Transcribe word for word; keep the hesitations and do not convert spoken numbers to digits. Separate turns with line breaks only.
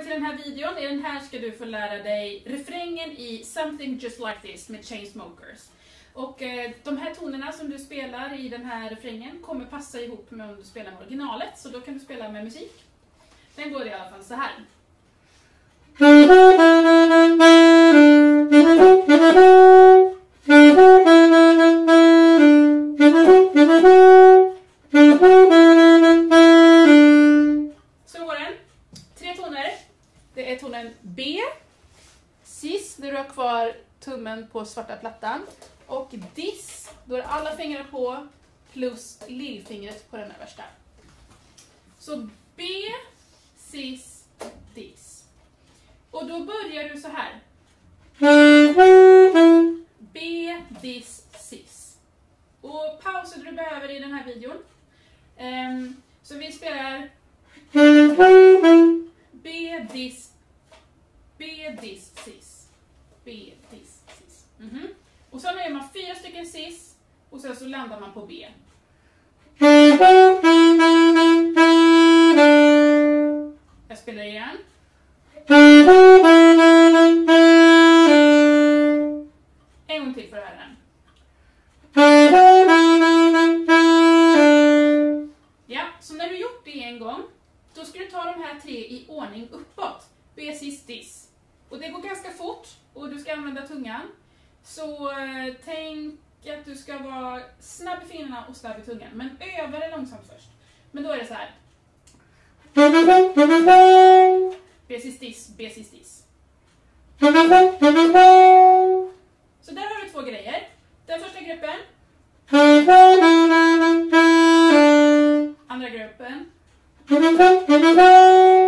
till den här videon. I den här ska du få lära dig refrängen i Something Just Like This med Chainsmokers. Och eh, de här tonerna som du spelar i den här refrängen kommer passa ihop med om du spelar med originalet. Så då kan du spela med musik. Den går i alla fall så här. Så går den. Tre toner. Det är tonen B, cis när du har kvar tummen på svarta plattan, och dis, då är alla fingrar på plus lillfingret på den översta. Så B, cis, dis. Och då börjar du så här. B, dis, cis. Och pauser du behöver i den här videon. Um, så vi spelar B, dis, B, dis, cis. B, dis, cis. Mm-hmm. Och sen gör man fyra stycken cis och sen så landar man på B. Jag spelar igen. En gång till för att höra den. Ja, så när du gjort det en gång, då ska du ta de här tre i ordning uppåt. B, cis, dis. Och det går ganska fort och du ska använda tungan. Så eh, tänk att du ska vara snabb i fingrarna och snabb i tungan. Men öva det långsamt först. Men då är det så här. B, cis, dis, B, cis, dis. Så där har du två grejer. Den första gruppen. Andra gruppen.